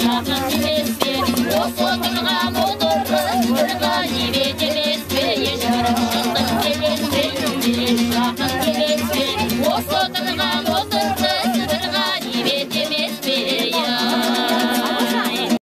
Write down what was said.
жақын емес пе осы отырған отыры бір ғанибет емес пе ешбір шындық емес пе жақын